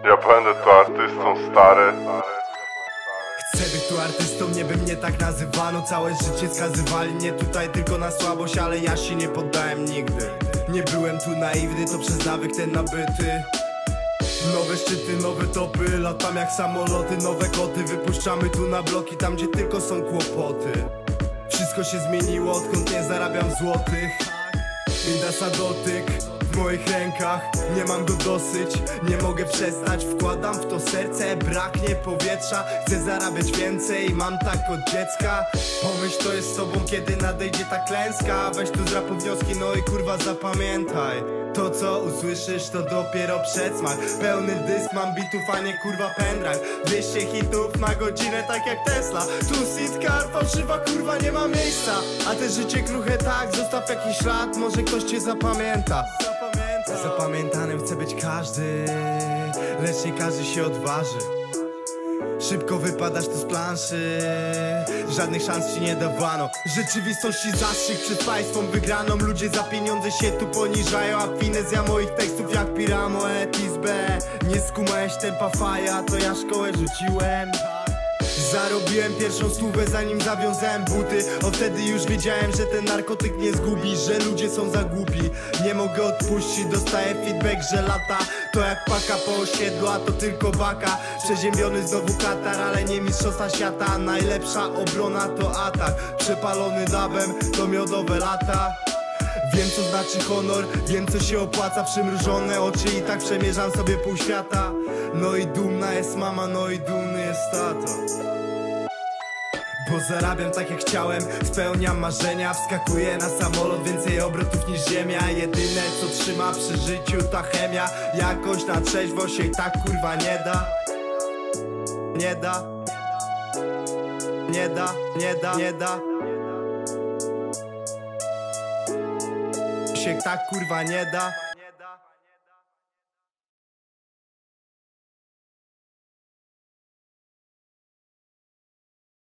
Ja będę tu artystą, stary. Chcę być tu artystą, nie by mnie tak nazywano. Całe życie skazywali mnie tutaj tylko na słabość, ale ja się nie poddałem nigdy. Nie byłem tu naiwny, to przez nawyk ten nabyty. Nowe szczyty, nowe topy, latam jak samoloty, nowe koty. Wypuszczamy tu na bloki, tam gdzie tylko są kłopoty. Wszystko się zmieniło, odkąd nie zarabiam złotych. Mindasa dotyk w moich rękach, nie mam go dosyć. Nie mogę przestać, wkładam w to serce. Braknie powietrza, chcę zarabiać więcej. Mam tak od dziecka. Pomyśl, to jest z tobą, kiedy nadejdzie ta klęska. Weź tu z rapu wnioski, no i kurwa zapamiętaj. To co usłyszysz to dopiero przedsmak. Pełny dysk, mam bitów, a nie kurwa pendrive. 200 hitów na godzinę, tak jak Tesla. Tu sitcar, fałszywa kurwa nie ma miejsca. A te życie kruche tak, zostaw jakiś ślad. Może ktoś cię zapamięta. Zapamiętanym chce być każdy, lecz nie każdy się odważy. Szybko wypadasz tu z planszy, żadnych szans ci nie dawano. Rzeczywistości zastrzyk przed państwem wygraną. Ludzie za pieniądze się tu poniżają, a finezja moich tekstów jak Piramo Etis B. Nie skumałeś tempa faja, to ja szkołę rzuciłem. Zarobiłem pierwszą stówę, zanim zawiązałem buty. Od wtedy już wiedziałem, że ten narkotyk nie zgubi, że ludzie są za głupi. Nie mogę odpuścić, dostaję feedback, że lata to jak paka po osiedlu, a to tylko baka. Przeziębiony znowu katar, ale nie mistrzostwa świata. Najlepsza obrona to atak. Przepalony dabem to miodowe lata. Wiem co znaczy honor, wiem co się opłaca. Przymrużone oczy i tak przemierzam sobie pół świata. No i dumna jest mama, no i dumny jest tata. Bo zarabiam tak jak chciałem, spełniam marzenia. Wskakuję na samolot, więcej obrotów niż ziemia. Jedyne co trzyma przy życiu ta chemia. Jakoś na trzeźwo się i tak kurwa nie da. Nie da. Nie da, nie da, nie da. Się tak kurwa nie da.